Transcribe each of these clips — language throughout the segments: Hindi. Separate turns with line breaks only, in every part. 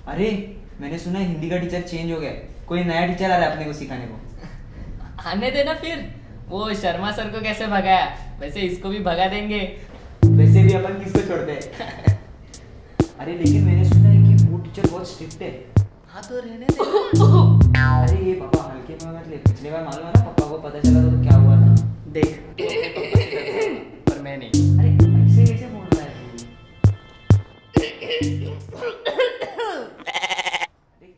अरे मैंने सुना है हिंदी का टीचर चेंज हो गया, कोई नया टीचर आ रहा है अपने को सिखाने को।
आने देना फिर, वो शर्मा सर को कैसे भगाया वैसे इसको भी भगा देंगे।
वैसे भी अपन किसको छोड़ते हैं। अरे लेकिन मैंने सुना है कि वो टीचर बहुत स्ट्रिक्ट है।
हाँ तो रहने दे।
अरे ये पापा हल्के में मत ले, पिछली बार मालूम है ना पापा को पता चला तो क्या हुआ था।
देख पर मैं नहीं।
अरे ऐसे कैसे बोल रहा है तू?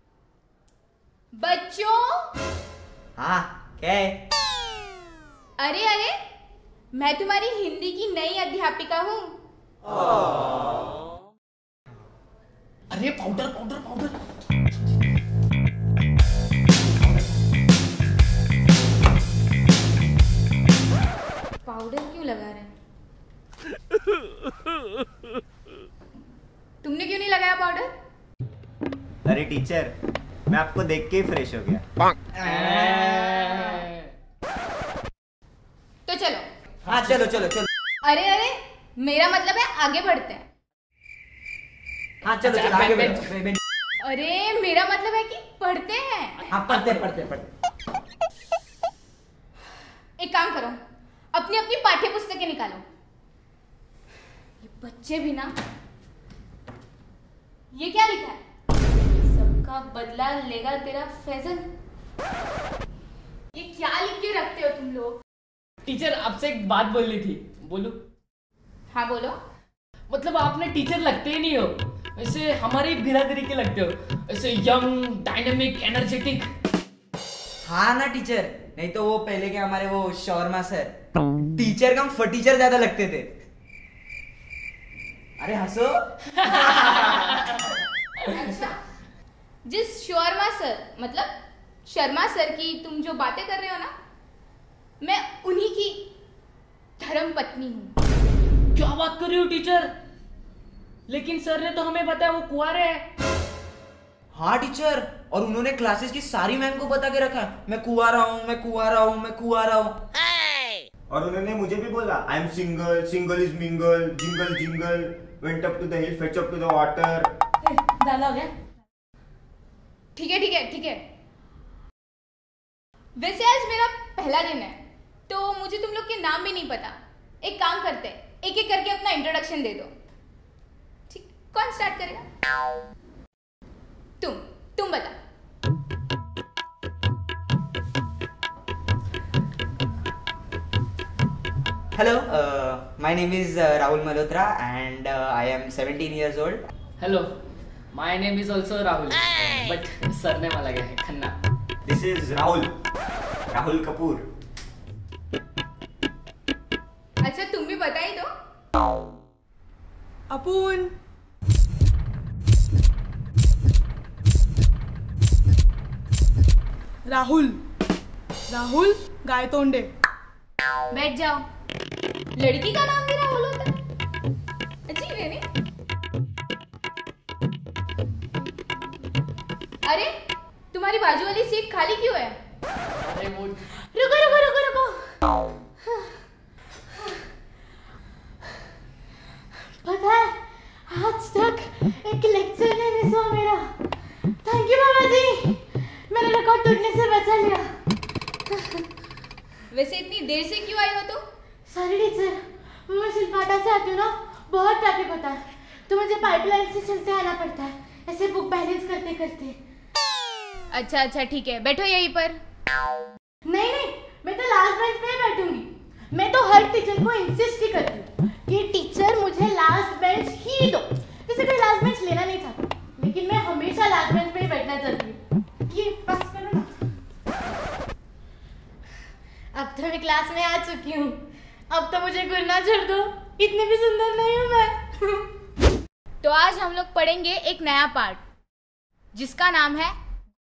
बच्चों,
हाँ क्या है?
अरे अरे, मैं तुम्हारी हिंदी की नई अध्यापिका हूँ।
अरे पाउडर पाउडर पाउडर।
पाउडर क्यों लगा रहे हैं? तुमने क्यों नहीं लगाया पाउडर?
अरे टीचर, मैं आपको देख के ही फ्रेश हो गया।
तो चलो।
हाँ चलो चलो चलो।
अरे अरे, मेरा मतलब है आगे बढ़ते हैं।
हाँ चलो चलो आगे बढ़ो।
अरे मेरा मतलब है कि पढ़ते हैं।
हाँ पढ़ते पढ़ते पढ़ते।
एक काम करो, अपनी अपनी पाठ्य पुस्तकें निकालो। ये बच्चे भी ना, ये क्या लिखा है? सबका बदला लेगा तेरा फैजल। ये क्या लिख के रखते हो तुम लोग?
टीचर आपसे एक बात बोलनी थी, बोलूं?
हाँ बोलो।
मतलब आपने टीचर लगते ही नहीं हो, वैसे हमारे बिरादरी के लगते हो, ऐसे यंग डायनामिक एनर्जेटिक।
हाँ ना टीचर, नहीं तो वो पहले के हमारे वो शौर्मा सर टीचर कम फटीचर ज्यादा लगते थे। अरे हंसो।
अच्छा, जिस शर्मा सर मतलब शर्मा सर की तुम जो बातें कर रहे हो ना, मैं उन्हीं की धर्म पत्नी हूँ।
क्या बात कर रही हो टीचर? लेकिन सर ने तो हमें बताया वो कुंवारे हैं।
हाँ टीचर, और उन्होंने क्लासेस की सारी मैम को बता के रखा है, मैं कुंवारा हूँ, मैं कुंवारा हूँ, मैं कुंवारा हूँ।
और उन्होंने मुझे भी बोला, I am single, single is mingle, jingle jingle, went up to the hill, fetch up to the water.
ज्यादा हो गया। ठीक है ठीक है ठीक है। वैसे आज मेरा पहला दिन है, तो मुझे तुम लोग के नाम भी नहीं पता। एक काम करते हैं, एक एक करके अपना इंट्रोडक्शन दे दो। ठीक, कौन स्टार्ट करेगा? तुम बता।
Hello, my name is Rahul Malhotra and I am 17 years old.
Hello, my name is also Rahul, but surname अलग है, खन्ना।
This is Rahul, Rahul Kapoor.
अच्छा तुम भी बता ही दो।
अपुन। राहुल, राहुल गायतोंडे।
बैठ जाओ। लड़की का नाम भी राहुल होता है, अजीब है नहीं? अरे तुम्हारी बाजू वाली सीट खाली क्यों है?
अरे वो
रुको रुको रुको रुको। पता है आज तक एक लेक्चर नहीं मिस हुआ मेरा। थैंक यू मामा जी, मैंने रिकॉर्ड टूटने से बचा लिया। वैसे इतनी देर से क्यों आई हो तुम?
सॉरी टीचर, मैं शिल्पाटा से आती हूँ ना, बहुत ट्रैफिक होता है तो मुझे पाइपलाइन से चलते आना पड़ता है, ऐसे बुक बैलेंस करते करते।
अच्छा अच्छा ठीक है, बैठो यहीं पर।
नहीं नहीं, मैं तो लास्ट बेंच पे ही बैठूंगी। मैं तो हर टीचर को इंसिस्ट ही करती हूँ कि टीचर मुझे लास्ट बेंच ही दो। किसी कोई लास्ट बेंच लेना नहीं चाहता, लेकिन मैं हमेशा लास्ट बेंच पे ही बैठना चाहती हूँ। ये बस करो ना। अब तो मैं क्लास में आ चुकी हूँ, अब तो मुझे घूरना छोड़ दो, इतनी भी सुंदर नहीं हूँ मैं।
तो आज हम लोग पढ़ेंगे एक नया पार्ट जिसका नाम है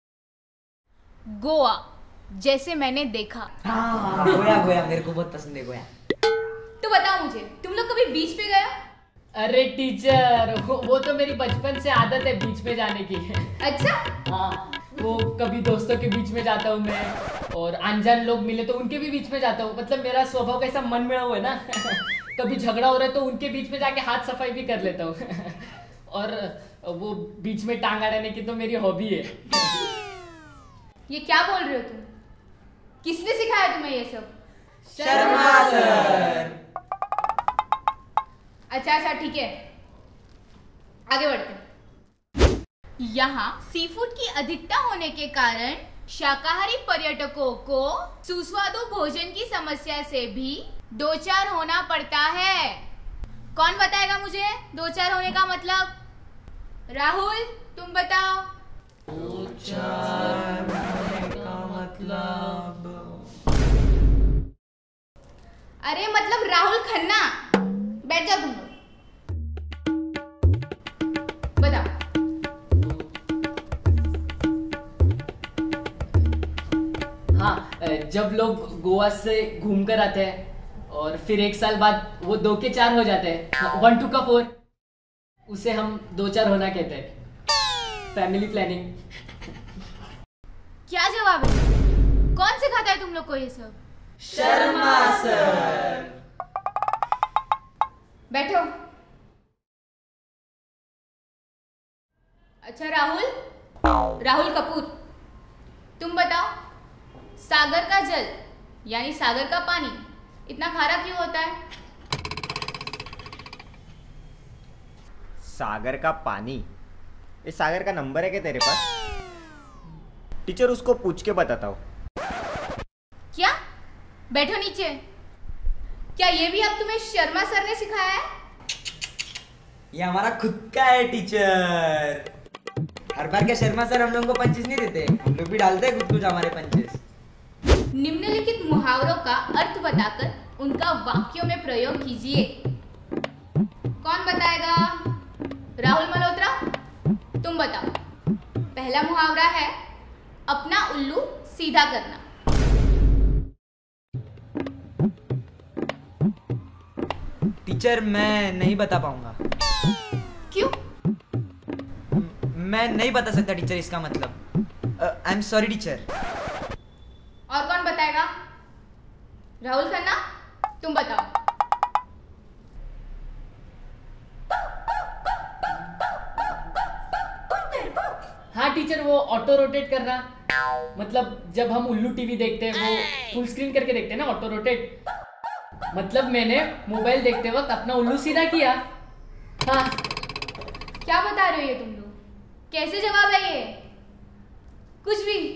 गोवा जैसे मैंने देखा।
हाँ गोया गोया, मेरे को बहुत पसंद है गोया।
तो बताओ मुझे, तुम लोग कभी बीच पे गए हो?
अरे टीचर, वो तो मेरी बचपन से आदत है बीच में जाने की।
अच्छा
हाँ, वो कभी दोस्तों के बीच में जाता हूँ मैं, और अनजान लोग मिले तो उनके भी बीच में जाता हूँ। मतलब मेरा स्वभाव कैसा मन में हुआ है ना। कभी झगड़ा हो रहा है तो उनके बीच में जाके हाथ सफाई भी कर लेता हूँ। और वो बीच में टांग अड़ाने की तो मेरी हॉबी है।
ये क्या बोल रहे हो तुम? किसने सिखाया तुम्हें ये सब?
शर्मा सर।
अच्छा ठीक है, आगे बढ़ते हैं। यहाँ सी फूड की अधिकता होने के कारण शाकाहारी पर्यटकों को सुस्वादु भोजन की समस्या से भी दो चार होना पड़ता है। कौन बताएगा मुझे दो चार होने का मतलब? राहुल, तुम बताओ।
दो चार होने का मतलब?
अरे मतलब राहुल खन्ना। बैठ जाओ तुम लोग, बताओ।
हाँ, जब लोग गोवा से घूम कर आते हैं और फिर एक साल बाद वो 2 के 4 हो जाते हैं, 1 2 का 4, उसे हम 2 4 होना कहते हैं। Family planning.
क्या जवाब है? कौन सिखाता है तुम लोग को ये सब?
शर्मा सर।
बैठो। अच्छा राहुल कपूर, तुम बताओ, सागर का जल यानी सागर का पानी इतना खारा क्यों होता है?
सागर का पानी? ये सागर का नंबर है क्या तेरे पास? टीचर उसको पूछ के बताता हूँ।
क्या? बैठो नीचे। क्या ये भी अब तुम्हें शर्मा सर ने सिखाया है?
ये हमारा खुद का है टीचर। हर बार क्या शर्मा सर हम लोगों को पंचेस नहीं देते? हम लोग भी डालते हैं कुछ हमारे पंचेस।
निम्नलिखित मुहावरों का अर्थ बताकर उनका वाक्यों में प्रयोग कीजिए। कौन बताएगा? राहुल मल्होत्रा, तुम बताओ। पहला मुहावरा है अपना उल्लू सीधा करना।
टीचर मैं नहीं बता पाऊंगा।
क्यों?
मैं नहीं बता सकता टीचर इसका मतलब। I am sorry teacher.
और कौन बताएगा? राहुल खन्ना, तुम बताओ।
हाँ टीचर, वो ऑटो रोटेट करना, मतलब जब हम उल्लू टीवी देखते हैं वो फुल स्क्रीन करके देखते हैं ना, ऑटो रोटेट। मतलब मैंने मोबाइल देखते वक्त अपना उल्लू सीधा किया। हाँ।
क्या बता रहे हो ये तुम लोग? कैसे जवाब है ये? कुछ भी।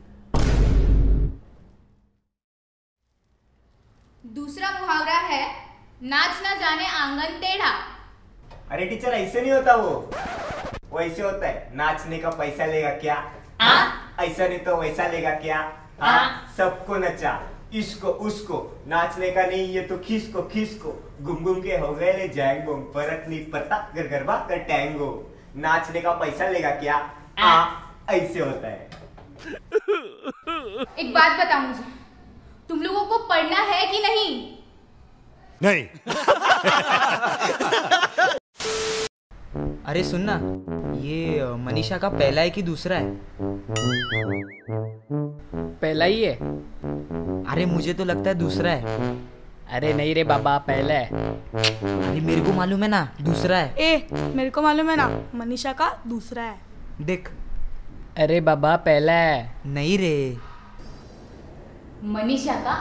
दूसरा मुहावरा है नाच ना जाने आंगन टेढ़ा।
अरे टीचर ऐसे नहीं होता वो ऐसे होता है, नाचने का पैसा लेगा क्या? ऐसा नहीं तो वैसा लेगा क्या? सबको नचा, इसको उसको, नाचने का नहीं ये तो खिसको खिसको, घूम घूम के हो गए ले जैंगो, फर्क नहीं पड़ता घर गरबा कर टैंगो, नाचने का पैसा लेगा क्या? ऐसे होता है।
एक बात बता मुझे, तुम लोगों को पढ़ना है कि नहीं?
नहीं।
अरे सुन ना, ये मनीषा का पहला है कि दूसरा है?
पहला ही है।
अरे मुझे तो लगता है दूसरा है।
अरे नहीं रे बाबा, पहला है।
अरे मेरे को मालूम है ना दूसरा है।
ए मेरे को मालूम है ना, मनीषा का दूसरा है।
देख।
अरे बाबा पहला है।
नहीं रे,
मनीषा का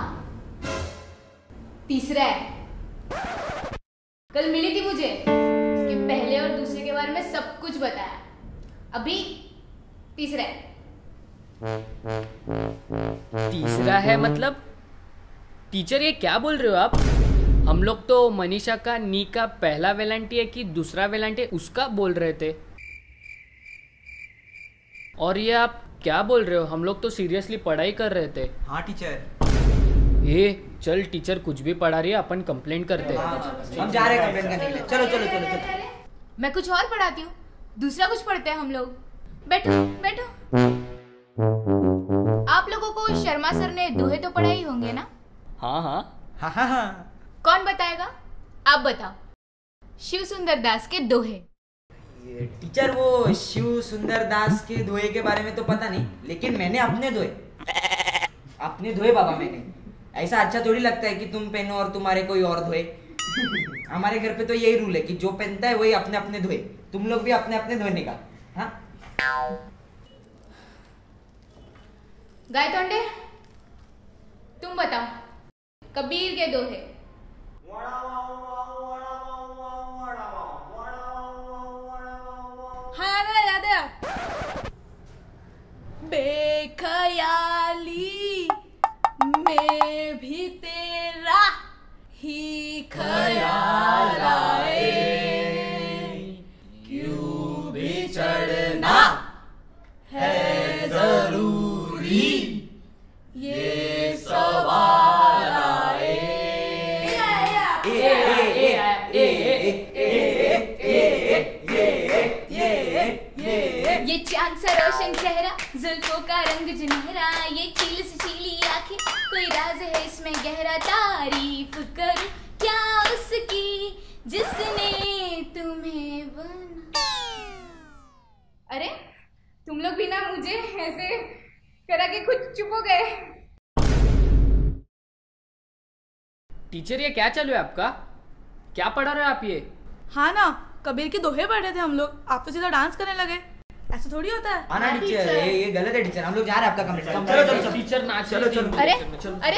तीसरा है। कल मिली थी मुझे, उसके पहले और दूसरे के बारे में सब कुछ बताया। अभी तीसरा है।
तीसरा है मतलब? टीचर ये क्या बोल रहे हो आप? हम लोग तो मनीषा का नी का पहला वेलांटी है कि दूसरा वेलांटी है उसका बोल रहे थे। और ये आप क्या बोल रहे हो? हम लोग तो सीरियसली पढ़ाई कर रहे थे।
हाँ टीचर।
ये चल, टीचर कुछ भी पढ़ा रही है, अपन कंप्लेंट करते हैं।
हम जा रहे हैं कंप्लेंट करने के लिए। चलो चलो चलो चलो।
मैं कुछ और पढ़ाती हूँ, दूसरा कुछ पढ़ते हैं हम लोग। बैठो बैठो। आप लोगों को शर्मा सर ने दोहे तो पढ़ाई होंगे ना?
हाँ हाँ
हाँ हाँ हाँ।
कौन बताएगा? आप बताओ। शिव सुंदर दास के दोहे।
टीचर वो शिव सुंदर दास के दोहे के बारे में तो पता नहीं, लेकिन मैंने अपने दोहे बाबा मैंने। ऐसा अच्छा थोड़ी लगता है कि तुम पहनो और तुम्हारे कोई और धोए। हमारे घर पे तो यही रूल है कि जो पहनता है वही अपने अपने धोए। तुम लोग भी अपने अपने धोने का। हाँ
गायतोंडे, तुम बताओ, कबीर के दोहे।
हाँ याद है। बेख्याली में भी तेरा ही ख्याल आए, क्यों भी चढ़ना है जरूरी, ये सवाल आए।
ये चांद सा रोशन चेहरा, जुल्फों का रंग जुनहरा, ये चील से चीली आंखें, कोई राज है इसमें गहरा, तारीफ करूं क्या उसकी जिसने तुम्हें बना। अरे तुम लोग भी ना मुझे ऐसे करा के खुद चुप हो गए।
टीचर ये क्या चालू है आपका? क्या पढ़ा रहे हो आप ये?
हाँ ना, कबीर के दोहे पढ़ रहे थे हम लोग, आप तो सीधा डांस करने लगे। ऐसा थोड़ी होता है।
हाँ ना टीचर, ये गलत है टीचर, हम लोग जा रहे हैं आपका कमेंट।
चलो चलो टीचर नाच।
चलो चलो।
अरे अरे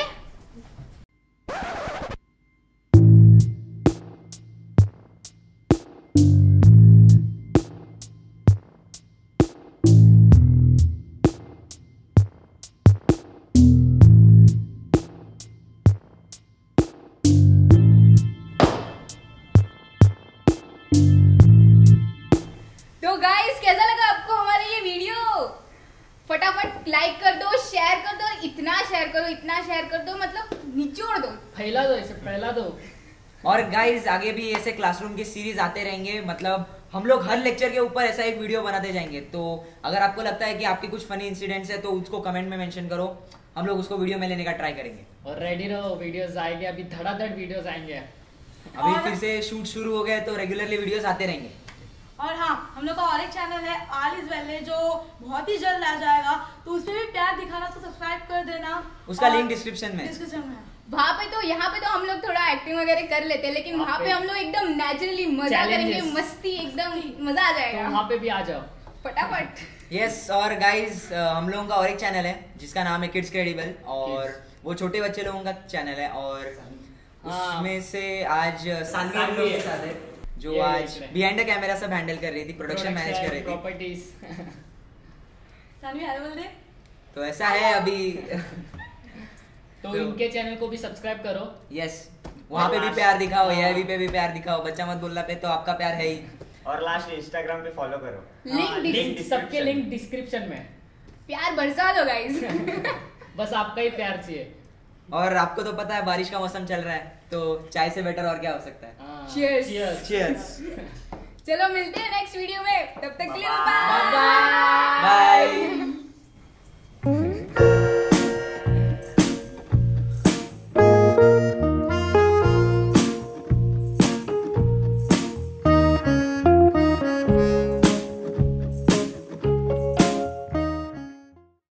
तो गाइस, कैसा लगा आपको हमारा ये वीडियो? फटाफट लाइक कर दो, शेयर कर दो, इतना शेयर करो, इतना शेयर कर दो, मतलब निचोड़ दो,
फैला दो, इसे फैला दो।
और गाइस आगे भी ऐसे क्लासरूम की सीरीज आते रहेंगे, मतलब हम लोग हर लेक्चर के ऊपर ऐसा एक वीडियो बनाते जाएंगे। तो अगर आपको लगता है कि आपके कुछ फनी इंसिडेंट्स है तो उसको कमेंट में मेंशन करो, हम लोग उसको वीडियो में लेने का ट्राई करेंगे।
और रेडी रहो, वीडियोस आएंगे, अभी धड़ाधड़ वीडियोस आएंगे।
अभी फिर से शूट शुरू हो गया तो रेगुलरली वीडियोस आते रहेंगे।
और हाँ, हम लोग का और एक चैनल है ऑल इज वेल, जो बहुत ही जल्द आ जाएगा, तो उसमें भी प्यार दिखाना, उसको सब्सक्राइब कर देना।
उसका लिंक डिस्क्रिप्शन में।
वहाँ पे तो, यहाँ पे तो हम लोग थोड़ा एक्टिंग वगैरह कर लेते हैं, लेकिन वहाँ पे हम लोग एकदम नेचुरली मजा करेंगे, मस्ती, एकदम मजा आ
तो
जाएगा।
वहाँ पे भी आ जाओ
फटाफट।
यस और गाइस हम लोगों का और एक चैनल है जिसका नाम है किड्स क्रेडिबल, और वो छोटे बच्चे लोगों का चैनल है। और उसमें से आज सानवी हम लोग के साथ है, जो आज बिहाइंड द कैमरा सब हैंडल कर रही थी, प्रोडक्शन मैनेज कर रही थी,
प्रॉपर्टीज।
सानवी हाय बोल दे।
तो ऐसा है अभी।
तो इनके चैनल को भी सब्सक्राइब करो।
यस, वहाँ पे भी प्यार दिखाओ, एआईवी पे भी प्यार दिखाओ, बच्चा मत बोलना पे तो आपका प्यार है ही।
और लास्ट इंस्टाग्राम पे फॉलो करो,
लिंक
सबके लिंक डिस्क्रिप्शन में।
प्यार बरसा दो गाइस।
बस आपका ही प्यार चाहिए।
और आपको तो पता है बारिश का मौसम चल रहा है, तो चाय से बेटर और क्या हो सकता है।
Cheers.
Cheers.
चलो मिलते हैं नेक्स्ट वीडियो में, तब तक के लिए बाय
बाय।
बाय।